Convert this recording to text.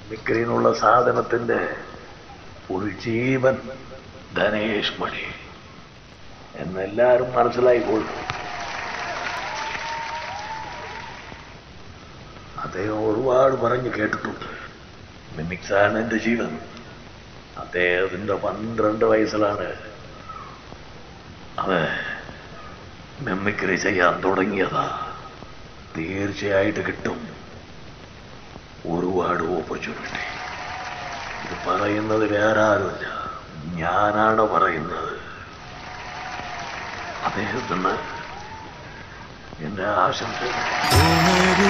മിമിക്രിനുള്ള സാധനത്തിന്റെ ഉൾജീവൻ ധനേഷ് മണി എന്നെല്ലാരും മനസ്സിലായിക്കൊള്ളു. അദ്ദേഹം ഒരുപാട് പറഞ്ഞു കേട്ടിട്ടുണ്ട്. മിമിക്സാണ് എന്റെ ജീവൻ. അദ്ദേഹത്തിന്റെ 12 വയസ്സിലാണ് അത് മിമിക്രി ചെയ്യാൻ തുടങ്ങിയതാ. തീർച്ചയായിട്ട് കിട്ടും ഒരുപാട് ഓപ്പർച്യൂണിറ്റി. ഇത് പറയുന്നത് വേറെ ആരുമില്ല, ഞാനാണ് പറയുന്നത്. അദ്ദേഹത്തിന് എന്റെ ആശംസ.